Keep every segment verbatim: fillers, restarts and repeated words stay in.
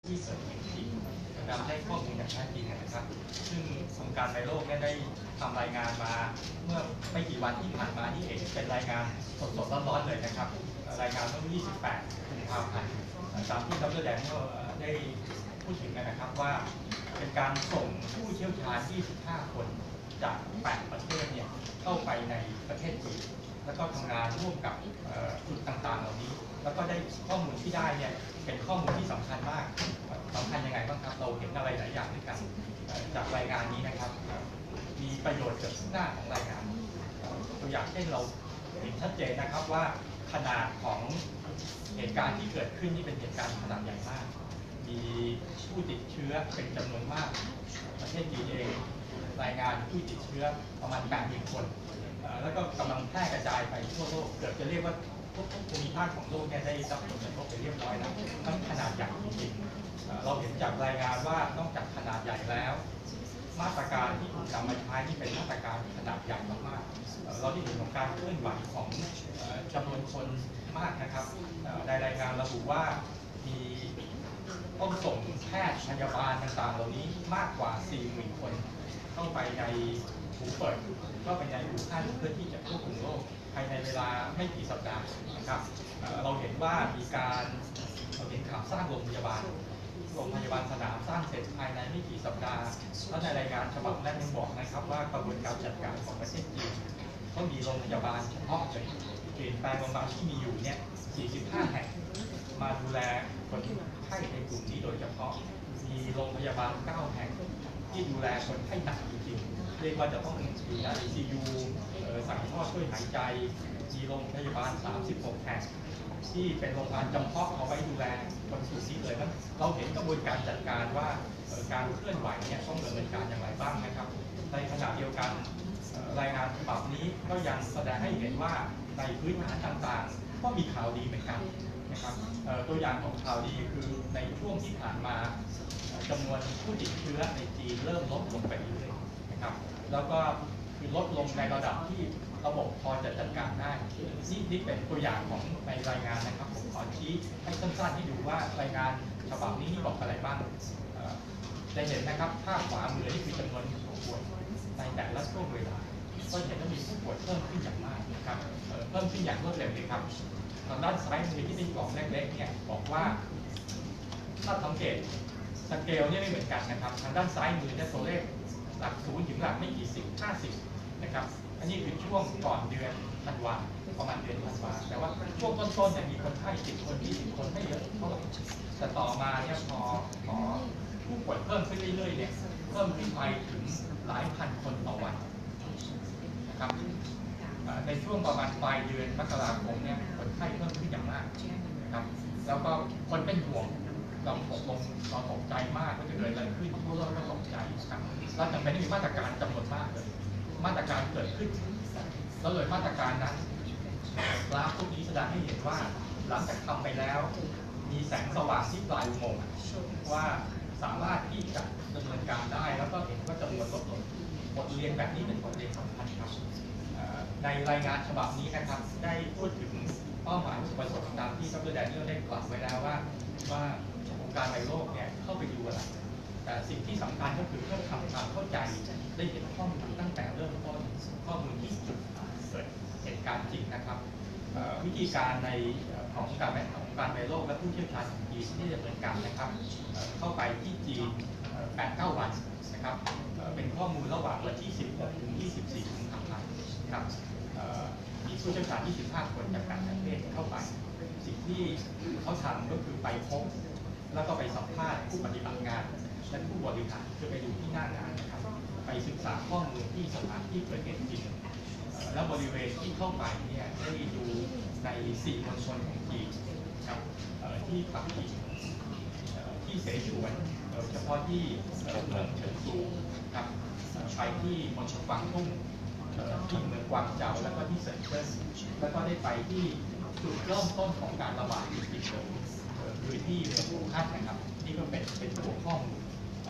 ที่เกิดเหตุจริงนำให้ข้อมูลอย่างแท้จริงนะครับซึ่งองค์การในโลกได้ทำรายงานมาเมื่อไม่กี่วันที่ผ่านมาที่เองเป็นรายงานสดๆร้อนๆเลยนะครับรายงานเมื่อยี่สิบแปดกุมภาพันธ์ตามที่ดร.แดงก็ได้พูดถึงนะครับว่าเป็นการส่งผู้เชี่ยวชาญยี่สิบห้าคนจากแปดประเทศเนี่ยเข้าไปในประเทศจีนแล้วก็ทำงานร่วมกับจุดต่างๆเหล่านี้แล้วก็ได้ข้อมูลที่ได้เนี่ยเป็นข้อมูลที่สำคัญมากสำคัญยังไงบ้างครับเราเห็นอะไรหลายอย่างด้วยกันจากรายงานนี้นะครับมีประโยชน์เกือบทุกหน้าของรายงานตัวอย่างเช่นเราเห็นชัดเจนนะครับว่าขนาดของเหตุการณ์ที่เกิดขึ้นนี่เป็นเหตุการณ์ขนาดใหญ่มากมีผู้ติดเชื้อเป็นจำนวนมากประเทศจีนเองรายงานผู้ติดเชื้อประมาณ แปดหมื่น คนแล้วก็กำลังแพร่กระจายไปทั่วโลกเกือบจะเรียกว่าทุกภูมิภาคของโลกได้รับผลกระทบไปเรียบร้อยแล้วทั้งขนาดใหญ่จริงๆเราเห็นจากรายงานว่านอกจากขนาดใหญ่แล้วมาตรการที่ถูกนำมาใช้นี่เป็นมาตรการขนาดใหญ่มากๆเราได้เห็นของการเคลื่อนไหวของจำนวนคนมากนะครับในรายงานระบุว่ามีต้องส่งแพทย์พยาบาลต่างๆเหล่านี้มากกว่า สี่หมื่น คนเข้าไปในหูเปิดก็ไปในหูท่านเพื่อที่จะควบคุมโรคภายในเวลาไม่กี่สัปดาห์นะครับเราเห็นว่ามีการเราเห็นข่าวสร้างโรงพยาบาลโรงพยาบาลสนามสร้างเสร็จภายในไม่กี่สัปดาห์แล้วในรายงานฉบับแรกยังบอกนะครับว่ากระบวนการจัดการของประเทศจีนก็มีโรงพยาบาลเฉพาะเลยเปลี่ยนแปลงโรงพยาบาลที่มีอยู่เนี่ยสี่สิบห้าแห่งมาดูแลคนไข้ในกลุ่มนี้โดยเฉพาะมีโรงพยาบาลเก้าแห่งที่ดูแลคนไข้หนักจริงๆเรียกว่าจะต้องอยู่ใน ไอ ซี ยู ใส่ท่อช่วยหายใจมีโรงพยาบาลสามสิบหกแห่งที่เป็นโรงพยาบาลจำเพาะเอาไว้ดูแลคนกลุ่มนี้เลยนะเราเห็นกระบวนการจัดการว่าการเคลื่อนไหวเนี่ยต้องดำเนินการอย่างไรบ้างนะครับในขณะเดียวกันรายงานฉบับนี้ก็ยังแสดงให้เห็นว่าในพื้นฐานต่างๆก็มีข่าวดีเหมือนกันนะครับตัวอย่างของข่าวดีคือในช่วงที่ผ่านมาจำนวนผู้ติดเชื้อในจีนเริ่มลดลงไปเรื่อยๆนะครับแล้วก็คือลดลงในระดับที่ระบบพอจะจัดการได้นี่นี่เป็นตัวอย่างของในรายงานนะครับผมขอชี้ให้สั้นๆให้ดูว่ารายงานฉบับนี้นี่บอกอะไรบ้างจะเห็นนะครับภาพขวามือนี่คือจำนวนผู้ป่วยในแต่ละช่วงเวลาก็เห็นว่ามีผู้ป่วยเพิ่มขึ้นอย่างมากนะครับเพิ่มขึ้นอย่างรวดเร็วเลยครับทางด้านซ้ายมือที่เป็นกล่องเล็กๆเนี่ยบอกว่าถ้าสังเกตสเกลเนี่ยไม่เหมือนกันนะครับทางด้านซ้ายมือเนี่ยตัวเลขหลักศูนย์ถึงหลักไม่กี่สิบห้าสิบนะครับอันนี้คือช่วงก่อนเดือนธันวาประมาณเดือนธันวาแต่ว่าช่วงต้นๆเนี่ยมีคนไข้สิบคนยี่สิบคนไม่เยอะเท่าไหร่แต่ต่อมาเนี่ยพอพอผู้ป่วยเพิ่มขึ้นเรื่อยๆเนี่ยเพิ่มขึ้นไปถึงหลายพันคนต่อวันนะครับในช่วงประมาณปลายเดือนมกราคมเนี่ยคนไข้เพิ่มขึ้นอย่างมากนะครับแล้วก็คนเป็นห่วงเราตกลงเราตกใจมากว่าจะเกิดอะไรขึ้นทั่วโลกก็ตกใจครับเราจำเป็นต้องมีมาตรการจำนวนมากเลยมาตรการเกิดขึ้นแล้วเลยมาตรการนั้นกราฟพวกนี้แสดงให้เห็นว่าหลังจากทำไปแล้วมีแสงสว่างที่ปลายอุโมงค์ว่าสามารถที่จะดำเนินการได้แล้วก็เห็นว่าจำนวนลดลงบทเรียนแบบนี้เป็นบทเรียนสำคัญครับในรายงานฉบับนี้นะครับได้พูดถึงเป้าหมายวัตถุประสงค์ตามที่ดร.แดเนียลได้กล่าวไว้แล้วว่าว่าองค์การในโลกเนี่ยเข้าไปดูอะไรแต่สิ่งที่สำคัญก็คือเพื่อทำความเข้าใจได้เห็นข้อมูลตั้งแต่เริ่มต้นข้อมูลที่จุดเกิดเหตุการณ์จริงนะครับวิธีการในของการแบ่งของการในโลกและผู้เชี่ยวชาญของจีนที่ดำเนินการนะครับเข้าไปที่จีน แปดถึงเก้า วันนะครับเป็นข้อมูลระหว่างวันที่สิบหกถึงยี่สิบสี่กุมภาพันธ์ครับมีผู้เชี่ยวชาญยี่สิบห้าคนจากต่างประเทศเข้าไปสิ่งที่เขาทำก็คือไปพบแล้วก็ไปสัมภาษณ์ผู้ปฏิบัติงานและผู้บริหารคือไปดูที่หน้างานนะครับไปศึกษาข้อมูลที่สถานที่เกิดเหตุจริงแล้วบริเวณที่เข้าไปเนี่ยได้ดูในสี่มณฑลของจีนครับที่ปักกิ่งที่เสฉวนเฉพาะที่เมืองเฉินตูครับไปที่มณฑลกวางตุ้งที่เมืองกวางเจาแล้วก็ที่เซินเจิ้นแล้วก็ได้ไปที่จุดเริ่มต้นของการระบาดจริงๆเลยคือที่เมืองอู่ฮั่นนะครับนี่ก็เป็นเป็นตัวข้อมูล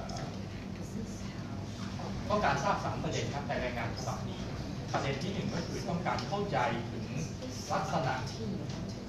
ต้องการทราบสามประเด็นครับในรายงานฉบับนี้ประเด็นที่หนึ่งก็คือต้องการเข้าใจถึงลักษณะ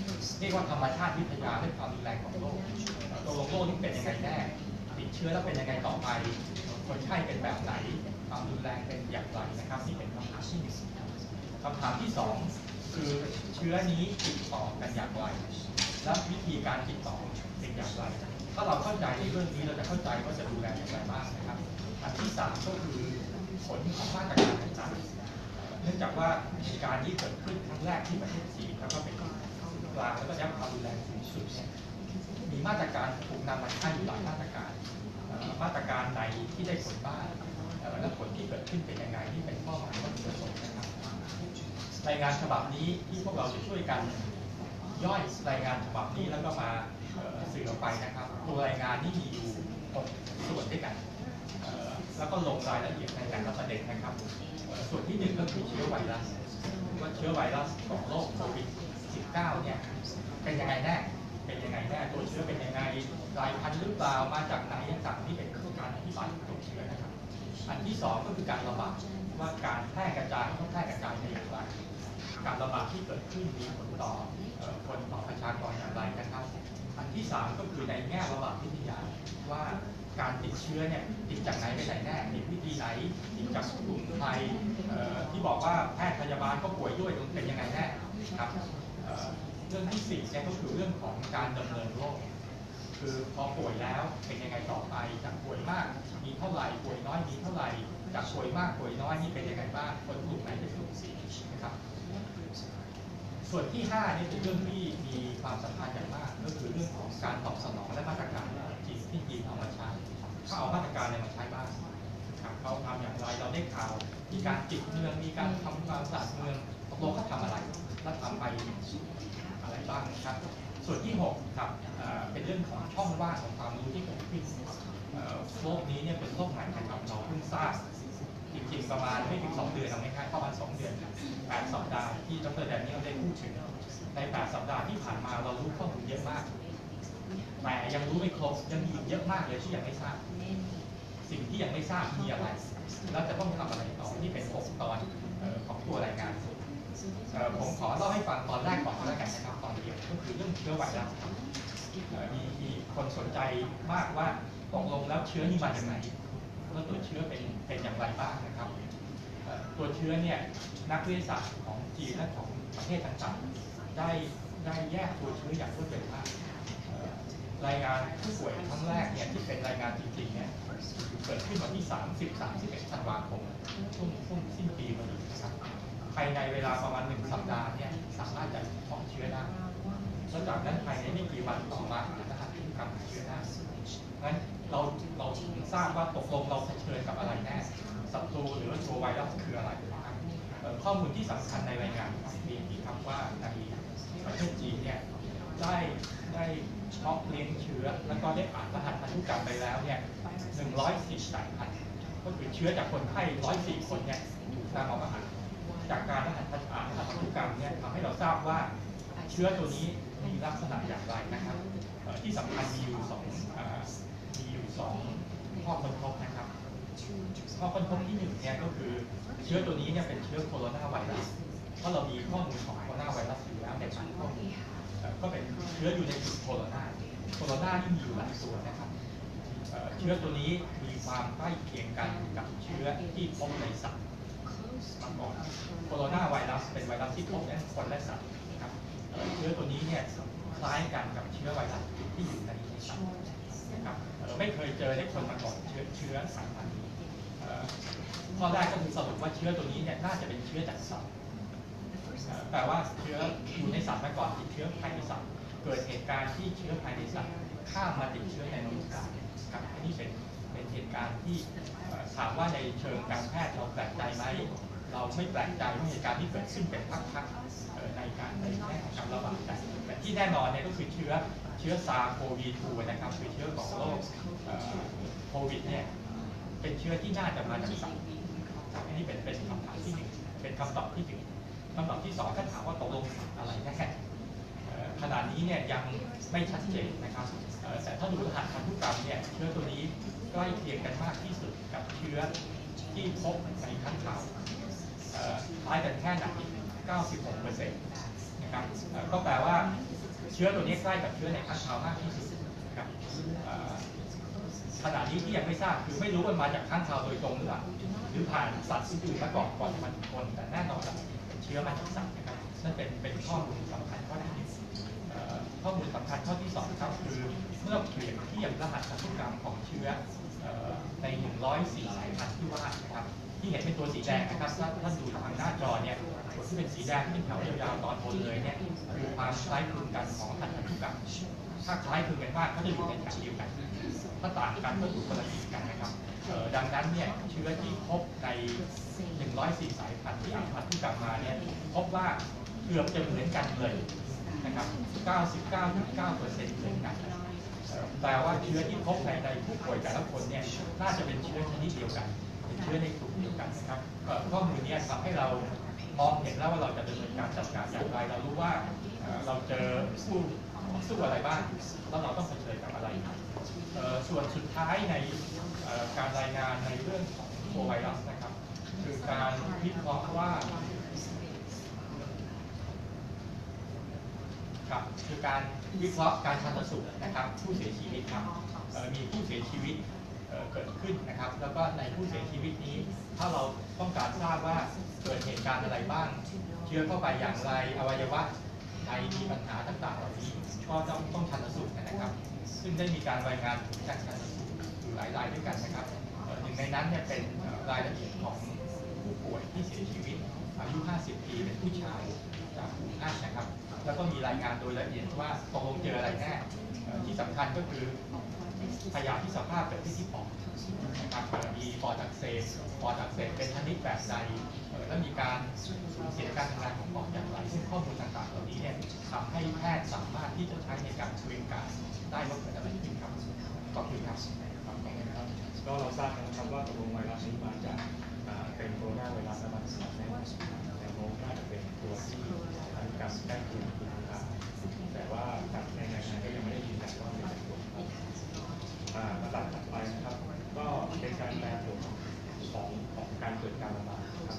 เรียกว่าธรรมชาติวิทยาเรื่องความรุนแรงของโรคโรคโรคนี่เป็นยังไงแน่ติดเชื้อแล้วเป็นยังไงต่อไปคนไข้เป็นแบบไหนความรุนแรงเป็นอย่างไรนะครับนี่เป็นคำถามที่หนึ่งคำถามที่สองคือเชื้อนี้ติดต่อกันอย่างไรและวิธีการติดต่อเป็นอย่างไรถ้าเราเข้าใจในเรื่องนี้เราจะเข้าใจว่าจะดูแลอย่างไรบ้างนะครับอันที่สามก็คือผลของมาตรการต่างๆเนื่องจากว่าเหตุการณ์นี้เกิดขึ้นครั้งแรกที่ประเทศจีนแล้วก็เป็นกลางแล้วก็ได้ความรุนแรงสูงสุดเนี่ยมีมาตรการถูกนำมาใช้อยู่หลายมาตรการมาตรการใดที่ได้ผลบ้างและผลที่เกิดขึ้นเป็นยังไงที่เป็นข้อหมายวัตถุประสงค์นะครับรายงานฉบับนี้ที่พวกเราจะช่วยกันย่อยรายงานฉบับนี้แล้วก็มาสื่อออกไปนะครับตัวรายงานนี้มีอยู่หกส่วนด้วยกันแล้วก็ลงรายละเอียดในแต่ละประเด็นนะครับส่วนที่หนึ่งก็คือเชื้อไวรัสว่าเชื้อไวรัสของโรคโควิด สิบเก้า เนี่ยเป็นยังไงแน่เป็นยังไงแน่ตัวเชื้อเป็นยังไงกลายพันธุ์หรือเปล่ามาจากไหนต่างๆนี่เป็นการอธิบายตัวเชื้อนะครับอันที่สองก็คือการระบาดว่าการแพร่กระจายต้องแพร่กระจายในอย่างไรการระบาดที่เกิดขึ้นมีผลต่อคนต่อประชากรอย่างไรนะครับอันที่สามก็คือในแง่ระบาดวิทยาว่าการติดเชื้อเนี่ยติดจากไหนไปไหนแน่ติดวิธีไหนติดจากกลุ่มใครที่บอกว่าแพทย์พยาบาลก็ป่วยด้วยเป็นยังไงแน่ครับเรื่องที่สี่เนี่ยก็คือเรื่องของการดำเนินโรคคือพอป่วยแล้วเป็นยังไงต่อไปจากป่วยมากมีเท่าไหร่ป่วยน้อยมีเท่าไหร่จากป่วยมากป่วยน้อยนี่เป็นยังไงบ้างคนกลุ่มไหนเป็นกลุ่มเสี่ยงนะครับส่วนที่ห้านี่เป็นเรื่องที่มีความสำคัญอย่างมากก็คือเรื่องของการตอบสนองและมาตรการจีนที่จีนเอามาใช้เขาเอามาตรการอะไรมาใช้บ้างครับเขาทำอย่างไรเราได้ข่าวมีการปิดเมืองมีการทำความสะอาดเมืองตกลงเขาทำอะไรและทำไปอะไรบ้างนะครับส่วนที่หกครับเป็นเรื่องของช่องว่างของความรู้ที่เกิดขึ้นโรคนี้เนี่ยเป็นโรคใหม่นะครับเราเพิ่งทราบจริงๆประมาณไม่ถึงสองเดือนเอาง่ายๆประมาณสองเดือนแปดสัปดาห์ที่ดรแดเนียลได้พูดถึงในแปดสัปดาห์ที่ผ่านมาเรารู้ข้อมูลเยอะมากแต่ยังรู้ไม่ครบยังมีอีกเยอะมากเลยที่ยังไม่ทราบสิ่งที่ยังไม่ทราบมีอะไรแล้วจะต้องทำอะไรต่อที่เป็นหกตอนของตัวรายงานผมขอเล่าให้ฟังตอนแรกก่อนแล้วกันนะครับตอนเดียวก็คือเรื่องเชื้อไวรัสมีมีคนสนใจมากว่าตกลงแล้วเชื้อนี่มาจากไหนแล้วตัวเชื้อเป็นเป็นอย่างไรบ้างนะครับตัวเชื้อเนี่ยนักวิทยาศาสตร์ของจีนและของประเทศต่างๆได้ได้แยกตัวเชื้ออย่างรวดเร็วมากรายงานผู้ป่วยครั้งแรกเนี่ยที่เป็นรายงานจริงๆเนี่ยเกิดขึ้นวันที่สามสิบ สามสิบเอ็ดธันวาคมช่วงช่วงสิ้นปีพอดีนะครับภายในเวลาประมาณหนึ่งสัปดาห์เนี่ยสามารถจะเพาะเชื้อได้แล้วจากนั้นภายในไม่กี่วันต่อมาสามารถที่จะกำเชื้อได้งั้นเราเราทราบว่าตกลงเราเผชิญกับอะไรแน่ศัตรูหรือว่าตัวไวรัสคืออะไรข้อมูลที่สำคัญในรายงานมีที่ครับว่าในประเทศจีนเนี่ยได้ได้เพาะเลี้ยงเชื้อแล้วก็ได้อ่านรหัสพันธุกรรมไปแล้วเนี่ยหนึ่งร้อยสี่สิบสายพันธุ์ก็คือเชื้อจากคนไข้ร้อยสี่คนเนี่ยถูกนำออกมาอ่านจากการรหัสอ่านรหัสพันธุกรรมเนี่ยทำให้เราทราบว่าเชื้อตัวนี้มีลักษณะอย่างไรนะครับที่สำคัญมีอยู่สองมีอยู่สองข้อค้นพบนะครับข้อค้นพบที่หนึ่งเนี่ยก็คือเชื้อตัวนี้เนี่ยเป็นเชื้อโคโรนาไวรัสเพราะเรามีข้อมูลของโคโรนาไวรัสอยู่แล้วในฐานข้อมูลก็เป็นเชื้ออยู่ในกลุ่มโคโรนาโคโรนาที่มีอยู่หลายตัวนะครับเชื้อตัวนี้มีความใกล้เคียงกันกับเชื้อที่พบในสัตว์มาก่อนโคโรนาไวรัสเป็นไวรัสที่พบในคนและสัตว์นะครับเชื้อตัวนี้เนี่ยคล้ายกันกับเชื้อไวรัสที่อยู่ในสัตว์นะครับไม่เคยเจอในคนมาก่อนเชื้อเชื้อสายพันธุ์นี้ข้อแรกก็คือสรุปว่าเชื้อตัวนี้เนี่ยน่าจะเป็นเชื้อจากสัตว์แต่ว่าเชื้ออยู่ในสัตว์มาก่อนติดเชื้อภายในสัตว์เกิดเหตุการณ์ที่เชื้อภายในสัตว์ข้ามมาติดเชื้อในมนุษย์ได้ครับอันนี้เป็นเป็นเหตุการณ์ที่ถามว่าในเชิงการแพทย์เราแปลกใจไหมเราไม่แปลกใจเพราะเหตุการณ์ที่เกิดขึ้นเป็นพักๆในการในแง่ของการระบาดแต่ที่แน่นอนเนี่ยก็คือเชื้อเชื้อซาร์โควีทูนะครับคือเชื้อของโรคโควิดเนี่ยเป็นเชื้อที่น่าจะมาจากสัตว์อันนี้เป็นเป็นคำถามที่หนึ่งเป็นคำตอบที่หนึ่งคำตอบที่สองถ้าถามว่าตกลงอะไรแน่ขณะนี้เนี่ยยังไม่ชัดเจนนะครับแต่ถ้าดูรหัสพันธุกรรมเนี่ยเชื้อตัวนี้ใกล้เคียงกันมากที่สุดกับเชื้อที่พบในค้างคาวคล้ายกันแค่ไหน เก้าสิบหกเปอร์เซ็นต์ นะครับก็แปลว่าเชื้อตัวนี้ใกล้กับเชื้อในค้างคาวมากที่สุดนะครับขณะนี้ที่ยังไม่ทราบคือไม่รู้ว่ามาจากค้างคาวโดยตรงหรือเปล่าหรือผ่านสัตว์อื่นมาก่อนก่อนมันคนแต่แน่นอนเป็นเชื้อมาจากสัตว์นะครับนั่นเป็นเป็นข้อมูลสำคัญข้อที่หนึ่งข้อมูลสำคัญข้อที่สองครับคือเมื่อเปรียบเทียบรหัสพันธุกรรมของเชื้อในหนึ่งร้อยสี่สายพันธุ์ที่ว่านะครับที่เห็นเป็นตัวสีแดงนะครับถ้าท่านดูทางหน้าจอเนี่ยตัวที่เป็นสีแดงที่เป็นแถวยาวๆตอนบนเลยเนี่ยคือความคล้ายคลึงกันของพันธุกรรมถ้าคล้ายคลึงกันมากก็จะอยู่ในแถวเดียวกันถ้าต่างกันก็อยู่คนละทีกันนะครับดังนั้นเนี่ยเชื้อที่พบในหนึ่งร้อยสี่สายพันธุ์ที่อ่านพันธุกรรมมาเนี่ยพบว่าเกือบจะเหมือนกันเลยนะครับ เก้าสิบเก้าจุดเก้าเปอร์เซ็นต์ เหมือนกันแปลว่าเชื้อที่พบในในผู้ป่วยแต่ละคนเนี่ยน่าจะเป็นเชื้อชนิดเดียวกันเป็นเชื้อในกลุ่มเดียวกันนะครับข้อมูลนี้ทำให้เรามองเห็นแล้วว่าเราจะดำเนินการจัดการอย่างไรเรารู้ว่าเราเจอผู้สู้อะไรบ้างแล้วเราต้องเผชิญกับอะไรส่วนสุดท้ายในการรายงานในเรื่องของตัวไวรัสนะครับคือการวิเคราะห์ว่าครับคือการวิเคราะห์การชันสูตรนะครับผู้เสียชีวิตครับมีผู้เสียชีวิตเกิดขึ้นนะครับแล้วก็ในผู้เสียชีวิตนี้ถ้าเราต้องการทราบว่าเกิดเหตุการณ์อะไรบ้างเชื้อเข้าไปอย่างไรอวัยวะในมีปัญหาต่างๆเหล่านี้ก็ต้องต้องชันสูตรนะครับซึ่งได้มีการรายงานถึงการชันสูตรอยู่หลายรายด้วยกันนะครับหนึ่งในนั้นเนี่ยเป็นรายละเอียดของผู้ป่วยที่เสียชีวิตอายุห้าสิบปีเป็นผู้ชายจากอู่ฮั่นนะครับแล้วก็มีรายงานโดยละเอียดว่าตกลงเจออะไรแน่ที่สำคัญก็คือขยะที่สภาพเกิดที่ที่ปอดนะครับมีปอดอักเสบปอดอักเสบเป็นชนิดแบบใดและมีการสูญเสียการทำงานของปอดอย่างไรซึ่งข้อมูลต่างๆเหล่านี้เนี่ยทำให้แพทย์สามารถที่จะใช้ในการช่วยการได้ว่าเกิดอะไรขึ้นครับขอบคุณครับก็เราทราบนะครับว่าตัวไวรัสนี้มาจากเป็นโคโรนาไวรัสบางส่วนในแต่โมน่าจะเป็นตัวที่ทำการแก้ไขคุณภาพแต่ว่าจากในรายงานก็ยังไม่ได้ยืนยันว่าเป็นตัวระดับถัดไปนะครับก็เป็นการแปลผลของของการเกิดการระบาดครับ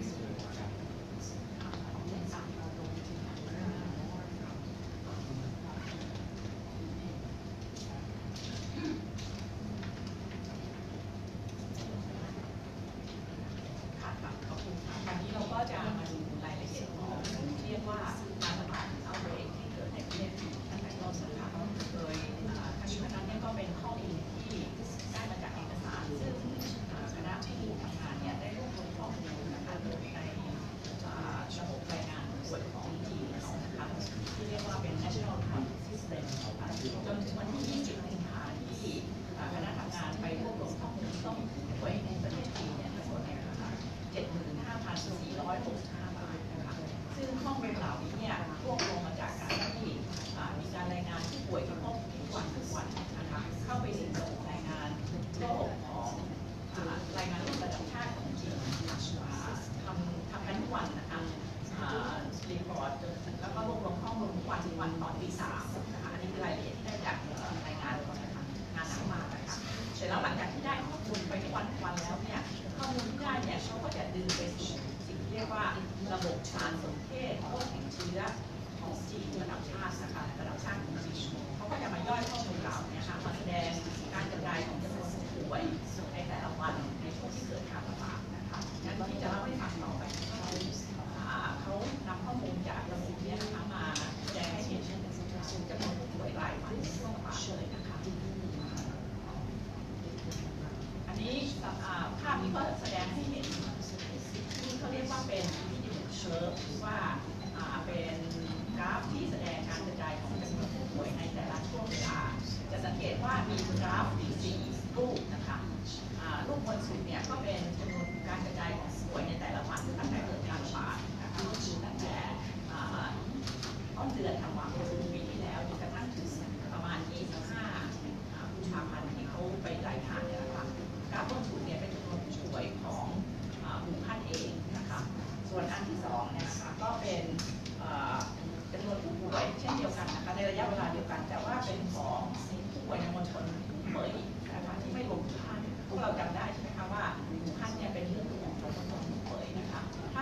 ระบบสารสนเทศพวกติดเชื้อของจีนระดับชาตินะคะระดับชาติของจีนเขาก็จะมาย่อยข้อมูลเหล่านี้ค่ะมาแสดงการกระจายของจำนวนผู้ป่วยในแต่ละวันในช่วงที่เกิดการระบาดนะคะงั้นที่จะเล่าให้ฟังต่อไปเขานำข้อมูลจากระบบนี้นะคะมาแสดงให้เห็นจำนวนผู้ป่วยรายวันในช่วงระบาดเลยนะคะอันนี้ภาพนี้ก็แสดงให้เห็นที่เขาเรียกว่าเป็นเชิร์ฟว่าเป็นกราฟที่แสดงการกระจายของจำนวนผู้ป่วยในแต่ละช่วงเวลาจะสังเกตว่ามีกราฟสี่รูปนะคะรูปบนสุดเนี่ยก็เป็นจำนวนการกระจายของผู้ป่วยในแต่ละวันตั้งแต่เกิดการระบาดนะคะตั้งแต่ต้นเดือนธันวาคมปีที่แล้วจนกระทั่งถึงประมาณยี่สิบห้ากุมภาพันธ์ที่เขาไปรายงานเนี่ยนะคะกราฟบนสุดเนี่ยเป็นจำนวนผู้ป่วยของอู่ฮั่นเองนะคะส่วนอันที่สองเนี่ยนะคะก็เป็นจำนวนผู้ป่วยเช่นเดียวกันนะคะในระยะเวลาเดียวกันแต่ว่าเป็นของผู้ป่วยในมณฑลเหมยนะคะที่ไม่รวมอู่ฮั่นพวกเราจำได้ใช่ไหมคะว่าอู่ฮั่นเนี่ยเป็นเรื่องของมณฑลเหมยนะคะถ้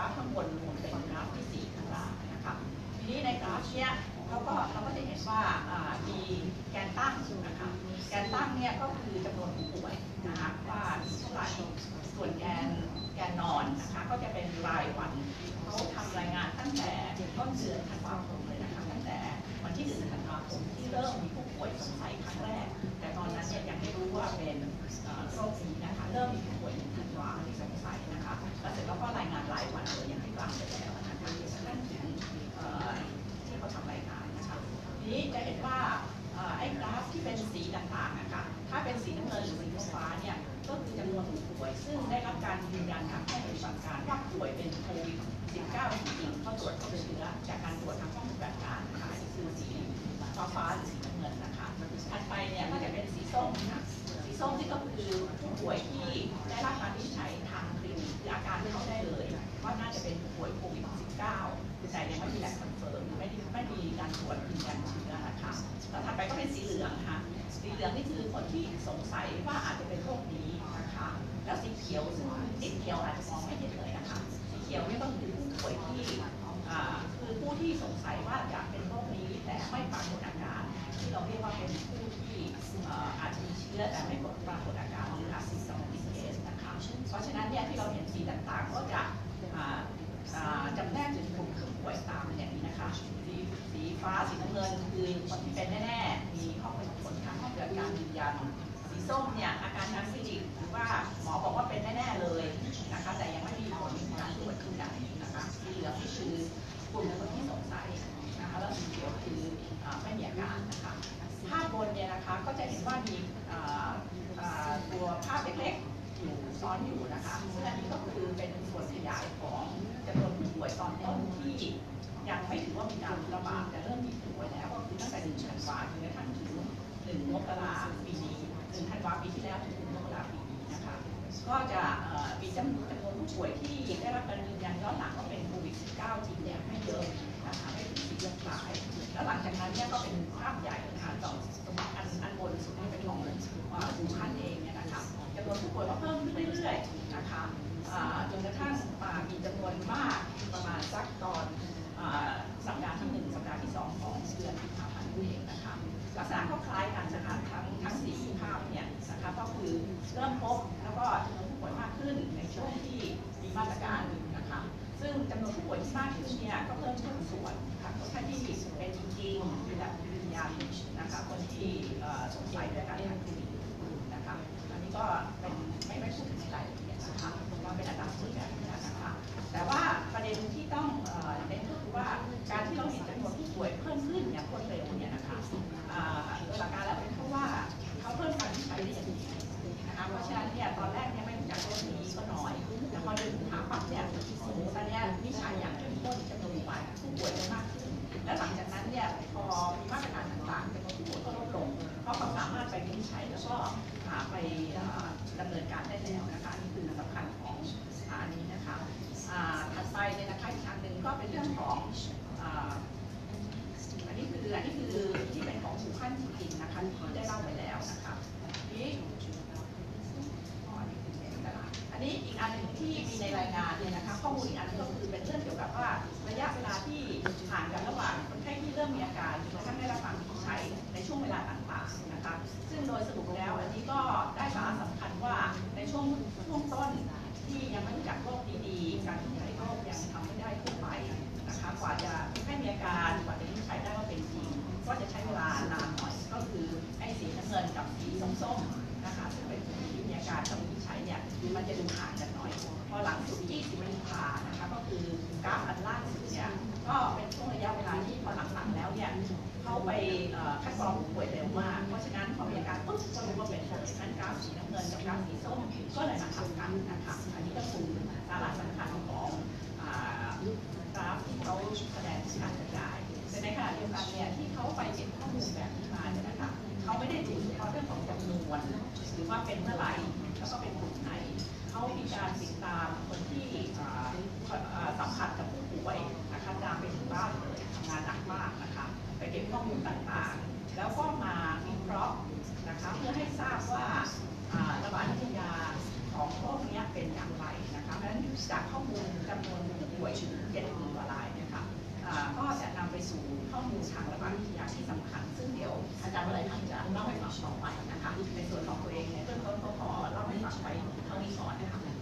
ฟข้างบนรวมเป็นกราฟที่สี่ข้างล่างนะคะทีนี้ในกราฟเนี้ยเราก็เราก็จะเห็นว่ามีแกนตั้งนะคะแกนตั้งเนี่ยก็คือจำนวนผู้ป่วยนะคะว่าเท่าไหร่ส่วนแกนแกนนอนนะคะก็จะเป็นรายวันเขาทำรายงานตั้งแต่ต้นเดือนธันวาคมเลยนะคะตั้งแต่วันที่หนึ่งธันวาคมที่เริ่มมีผู้ป่วยสงสัยครั้งแรกแต่ตอนนั้นเนี่ยยังไม่รู้ว่าเป็นโรคนี้นะคะเริ่มมีผู้ป่วยในธันวาที่สงสัยนะคะแล้วเสร็จแล้วก็รายงานรายวันเลยอย่างที่กล่าวไปแล้วนะคะนั่นถึงที่เขาทำรายงานนะคะทีนี้จะเห็นว่าไอ้กราฟที่เป็นสีต่างๆนะคะถ้าเป็นสีน้ำเงินหรือสีฟ้าเนี่ยก็คือจำนวนผู้ป่วยซึ่งได้รับการยืนยันจากห้องปฏิบัติการว่าป่วยเป็นโควิด สิบเก้า จริงๆก็ตรวจพบเชื้อจากการตรวจทางห้องปฏิบัติการนะคะนี่คือสีฟ้าฟ้าหรือสีน้ำเงินนะคะถัดไปเนี่ยก็จะเป็นสีส้มนะสีส้มที่ก็คือผู้ป่วยที่ได้รับการวินิจฉัยทางคลินิกคืออาการที่เขาได้เลยว่าน่าจะเป็นผู้ป่วยโควิด สิบเก้า แต่ยังไม่มีแลบคอนเฟิร์มไม่ได้ไม่มีการตรวจยืนยันเชื้อนะคะแล้วถัดไปก็เป็นสีเหลืองค่ะสีเหลืองนี่คือคนที่สงสัยว่าอาจจะเป็นโรคนี้นะคะแล้วสีเขียวซึ่งสีเขียวอาจจะมองไม่เห็นเลยนะคะสีเขียวนี่ก็คือผู้ป่วยที่คือผู้ที่สงสัยว่าจะเป็นโรคนี้แต่ไม่ปรากฏอาการที่เราเรียกว่าเป็นผู้ที่อาจจะมีเชื้อแต่ไม่ปรากฏอาการหรือ asymptomatic case นะคะเพราะฉะนั้นเนี่ยที่เราเห็นสีต่างๆก็จะจำแนกเป็นกลุ่มผู้ป่วยตามอย่างนี้นะคะสีสีฟ้าสีน้ำเงินคือคนที่เป็นแน่ๆมีข้อมูลผลทางห้องปฏิบัติการยืนยันสีส้มเนี่ยอาการทางคลินิกหรือว่าหมอบอกว่าเป็นแน่ๆเลยนะคะแต่ยังไม่มีผลการตรวจขึ้นใดนะคะสีเหลืองนี่คือกลุ่มคนที่สงสัยนะคะแล้วสีเขียวคือไม่มีอาการนะคะภาพบนเนี่ยนะคะก็จะเห็นว่ามีตัวภาพเล็กๆอยู่ซ้อนอยู่นะคะซึ่งอันนี้ก็คือเป็นส่วนขยายของจำนวนผู้ป่วยตอนต้นที่ยังไม่ถือว่ามีการระบาดแต่เริ่มมีผู้ป่วยแล้วก็คือตั้งแต่หนึ่งธันวาคมจนกระทั่งถึงหนึ่งมกราคมปีนี้หนึ่งธันวาคมปีที่แล้วถึงหนึ่งมกราคมปีนี้นะคะก็จะมีจำนวนจำนวนผู้ป่วยที่ได้รับการยืนยันย้อนหลังว่าเป็นโควิด สิบเก้า จริงเนี่ยไม่เยอะนะคะไม่ถึงสี่เดือนปลายแล้วหลังจากนั้นเนี่ยก็เป็นภาพใหญ่นะคะต่อสมมติอันอันบนสุดนี่เป็นของอู่ฮั่นเองเนี่ยนะคะจำนวนผู้ป่วยก็เพิ่มขึ้นเรื่อยๆนะคะจนกระทั่งมีจำนวนมากประมาณสักตอนสัปดาห์ที่หนึ่งสัปดาห์ที่สองของเดือนกุมภาพันธ์เองนะคะลักษณะก็คล้ายกันนะคะทั้งทั้งสี่ภาพเนี่ยนะคะก็คือเริ่มพบแล้วก็จำนวนผู้ป่วยมากขึ้นในช่วงที่มีมาตรการนะคะซึ่งจำนวนผู้ป่วยที่มากขึ้นเนี่ยก็เพิ่มขึ้นส่วนค่ะคนไข้ที่เป็นจริงๆมีแบบยืนยันนะคะคนที่สงสัยด้วยการทางคลินิกนะคะอันนี้ก็เป็นไม่ไม่พูดถึงในรายละเอียดนะคะว่าเป็นอันดับที่แบบนี้นะคะแต่ว่าประเด็นที่ต้องเน้นก็คือว่าการที่เราเห็นจำนวนผู้ป่วยเพิ่มขึ้นอย่างรวดเร็วเนี่ยนะคะโดยหลักการแล้วเป็นเพราะว่าเขาเพิ่มการวิจัยได้อย่างดีนะคะเพราะฉะนั้นเนี่ยตอนแรกเนี่ยไม่รู้จักเรื่องนี้ก็น้อยแต่พอเดินถามปั๊บเนี่ยโอ้โหตอนนี้วิจัยอย่างเข้มข้นจำนวนผู้ป่วยมากขึ้นและหลังจากนั้นเนี่ยพอมีมาตรการต่างๆจำนวนผู้ป่วยก็ลดลงเพราะเขาสามารถไปวินิจฉัยแล้วก็ไปดำเนินการได้แล้วนะคะนี่คือสำคัญของอันนี้นะคะถัดไปเนี่ยนะคะอีกอันหนึ่งก็เป็นเรื่องของอันนี้คืออันนี้คือที่เป็นของอู่ฮั่นจริงๆนะคะที่ได้เล่าไปแล้วนะคะนี้อันนี้อีกอันหนึ่งที่มีในรายงานเนี่ยนะคะข้อมูลอีกอันนึงก็คือเป็นเรื่องเกี่ยวกับว่าระยะเวลาที่ห่างกันระหว่างคนไข้ที่เริ่มมีอาการจนกระทั่งได้รับการวินิจฉัยในช่วงเวลาต่างๆนะคะซึ่งโดยสรุปแล้วอันนี้ก็ได้สาระสำคัญว่าในช่วงช่วงต้นที่ยังไม่รู้จักโรคดีๆการวินิจฉัยโรคยังทำไม่ได้ทั่วไปนะคะกว่าจะให้มีอาการกว่าจะวินิจฉัยได้ว่าเป็นจริงก็จะใช้เวลานานหน่อยก็คือไอ้สีน้ำเงินกับสีส้มๆนะคะซึ่งเป็นที่มีอาการกับวินิจฉัยเนี่ยมันจะดูห่างกันหน่อยพอหลังสุดยี่สิบวันผ่านนะคะก็คือกราฟอันล่างสุดเนี่ยก็เป็นช่วงระยะเวลาที่พอหลังๆแล้วเนี่ยเขาไปคัดกรองผู้ป่วยเร็วมากเพราะฉะนั้นพอมีอาการปุ๊บก็รู้ว่าเป็นโควิดนั้นกราฟสีน้ำเงินกับกราฟสีส้มก็เลยมาทำกันนะคะอันนี้ก็คือสาระสำคัญของกราฟที่เขาแสดงการกระจายแต่ในขณะเดียวกันเนี่ยที่เขาไปเก็บข้อมูลแบบนี้มาเนี่ยนะคะเขาไม่ได้ดูเฉพาะเรื่องของจำนวนหรือว่าเป็นเมื่อไหร่แล้วก็เป็นกลุ่มไหนเขามีการติดตามคนที่สัมผัสกับผู้ป่วยนะคะตามไปถึงบ้านเลยทำงานหนักมากนะคะไปเก็บข้อมูลต่างๆแล้วก็มาวิเคราะห์นะคะเพื่อให้ทราบว่าระบาดวิทยาของโรคนี้เป็นอย่างไรนะคะเพราะฉะนั้นจากข้อมูลจำนวนผู้ป่วยเจ็ดหมื่นกว่ารายนะคะก็จะนำไปสู่ข้อมูลทางระบาดวิทยาที่สำคัญซึ่งเดี๋ยวอาจารย์วลัยทันจะเล่าให้ฟังต่อไปนะคะในส่วนของตัวเองเนี่ยเบื้องต้นก็ขอเล่าให้ฟังไว้เท่านี้ก่อนนะคะ